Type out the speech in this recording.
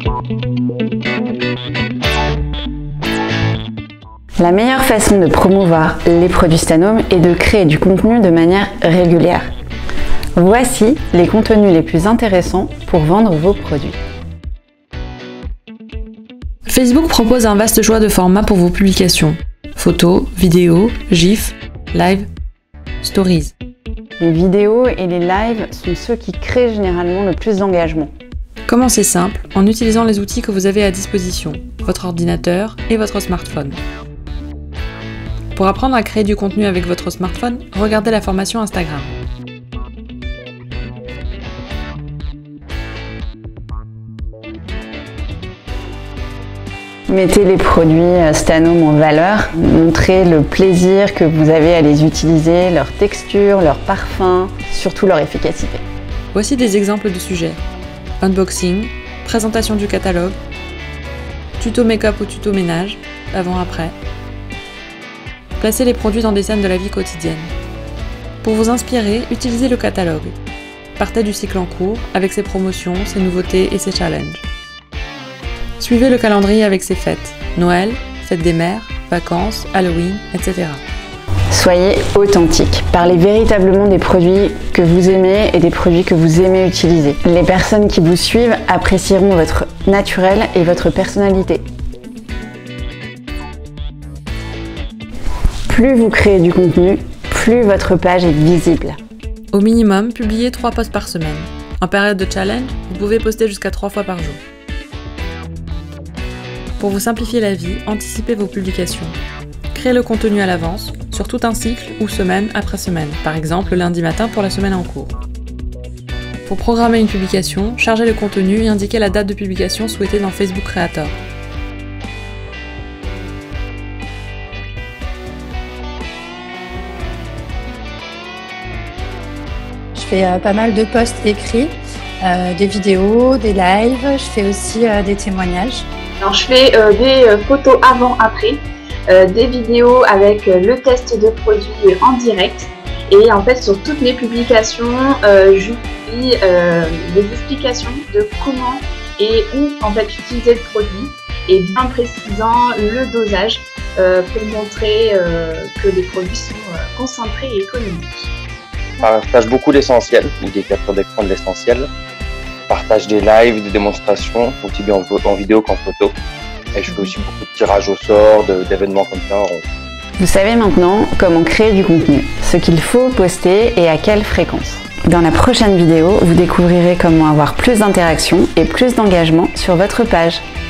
La meilleure façon de promouvoir les produits Stanome est de créer du contenu de manière régulière. Voici les contenus les plus intéressants pour vendre vos produits. Facebook propose un vaste choix de formats pour vos publications. Photos, vidéos, GIFs, live, stories. Les vidéos et les lives sont ceux qui créent généralement le plus d'engagement. Commencez simple en utilisant les outils que vous avez à disposition, votre ordinateur et votre smartphone. Pour apprendre à créer du contenu avec votre smartphone, regardez la formation Instagram. Mettez les produits Stanome en valeur, montrez le plaisir que vous avez à les utiliser, leur texture, leur parfum, surtout leur efficacité. Voici des exemples de sujets. Unboxing, présentation du catalogue, tuto make-up ou tuto ménage, avant-après. Placez les produits dans des scènes de la vie quotidienne. Pour vous inspirer, utilisez le catalogue. Partez du cycle en cours avec ses promotions, ses nouveautés et ses challenges. Suivez le calendrier avec ses fêtes, Noël, fête des mères, vacances, Halloween, etc. Soyez authentique. Parlez véritablement des produits que vous aimez et des produits que vous aimez utiliser. Les personnes qui vous suivent apprécieront votre naturel et votre personnalité. Plus vous créez du contenu, plus votre page est visible. Au minimum, publiez 3 posts par semaine. En période de challenge, vous pouvez poster jusqu'à 3 fois par jour. Pour vous simplifier la vie, anticipez vos publications. Créez le contenu à l'avance, sur tout un cycle ou semaine après semaine, par exemple le lundi matin pour la semaine en cours. Pour programmer une publication, chargez le contenu et indiquez la date de publication souhaitée dans Facebook Creator. Je fais pas mal de posts écrits, des vidéos, des lives, je fais aussi des témoignages. Alors, je fais des photos avant-après, des vidéos avec le test de produits en direct et en fait sur toutes mes publications, je publie des explications de comment et où en fait utiliser le produit et bien précisant le dosage pour montrer que les produits sont concentrés et économiques. Je partage beaucoup l'essentiel, des captures d'écran de l'essentiel. Partage des lives, des démonstrations, aussi bien en vidéo qu'en photo. Et je fais aussi beaucoup de tirages au sort, d'événements comme ça. Vous savez maintenant comment créer du contenu, ce qu'il faut poster et à quelle fréquence. Dans la prochaine vidéo, vous découvrirez comment avoir plus d'interactions et plus d'engagement sur votre page.